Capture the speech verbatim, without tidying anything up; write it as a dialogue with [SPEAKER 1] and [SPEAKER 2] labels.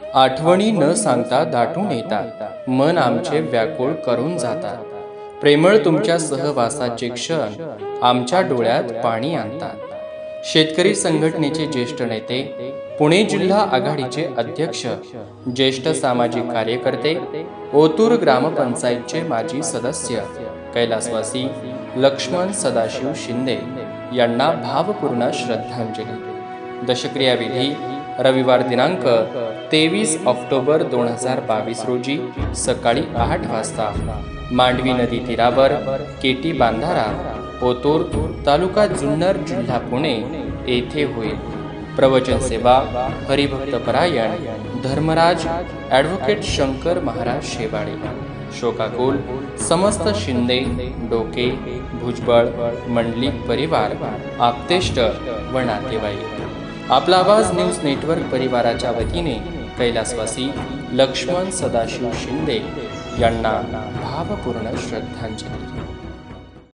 [SPEAKER 1] आठवणी न सांगता दाटून येतात, मन आमचे व्याकुळ करून जातात। प्रेमळ तुमच्या सहवासाचे क्षण आमच्या डोळ्यात पाणी आणतात। शेतकरी संघटनेचे ज्येष्ठ नेते, पुणे जिल्हा आघाडीचे अध्यक्ष, ज्येष्ठ सामाजिक कार्यकर्ते, ओतूर ग्रामपंचायतचे माजी सदस्य कैलासवासी लक्ष्मण सदाशिव शिंदे यांना भावपूर्ण श्रद्धांजली। दशक्रिया विधी रविवार दिनांक तेवीस ऑक्टोबर दोन हजार बावीस रोजी सकाळी आठ वाजता मांडवी नदी तीरावर केटी बांधारा, ओतूर, तालुका जुन्नर, जिल्हा पुणे येथे होईल। प्रवचन सेवा हरिभक्तपरायण धर्मराज ॲडव्होकेट शंकर महाराज शेवाळे। शोकाकुल समस्त शिंदे, डोके, भुजबळ मंडलिक परिवार, आप्तेष्ट व नातेवाईक। आपला आवाज न्यूज नेटवर्क परिवाराच्या वतीने कैलासवासी लक्ष्मण सदाशिव शिंदे यांना भावपूर्ण श्रद्धांजली।